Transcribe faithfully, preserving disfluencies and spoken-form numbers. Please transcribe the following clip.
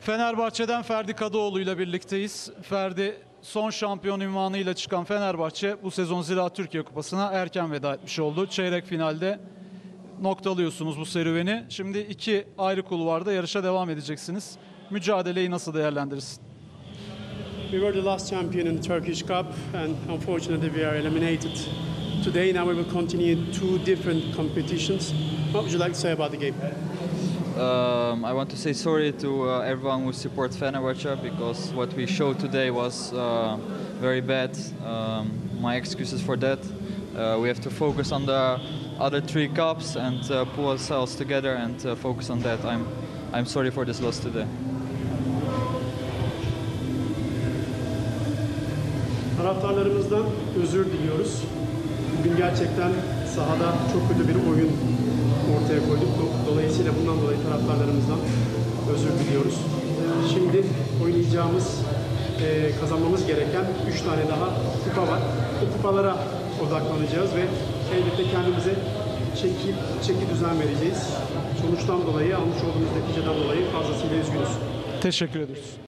Fenerbahçe'den Ferdi Kadıoğlu ile birlikteyiz. Ferdi, son şampiyon unvanıyla çıkan Fenerbahçe bu sezon Ziraat Türkiye Kupası'na erken veda etmiş oldu. Çeyrek finalde noktalıyorsunuz bu serüveni. Şimdi iki ayrı kulvarda yarışa devam edeceksiniz. Mücadeleyi nasıl değerlendirirsin? We were the last champion in the Turkish Cup, and unfortunately we are eliminated. Today now we will continue two different competitions. What would you like to say about the game? Um, I want to say sorry to uh, everyone who supports Fenerbahce, because what we showed today was uh, very bad. Um, my excuses for that. Uh, we have to focus on the other three cups and uh, pull ourselves together and uh, focus on that. I'm, I'm sorry for this loss today. Taraftarlarımızdan özür diliyoruz. Bugün gerçekten sahada çok kötü bir oyun ortaya koyduk. Dolayısıyla bundan dolayı taraftarlarımızdan özür diliyoruz. Şimdi oynayacağımız, e, kazanmamız gereken üç tane daha kupa var. Bu kupalara odaklanacağız ve elbette kendimize çeki, çeki düzen vereceğiz. Sonuçtan dolayı, almış olduğumuz neticeden dolayı fazlasıyla üzgünüz. Teşekkür ederiz.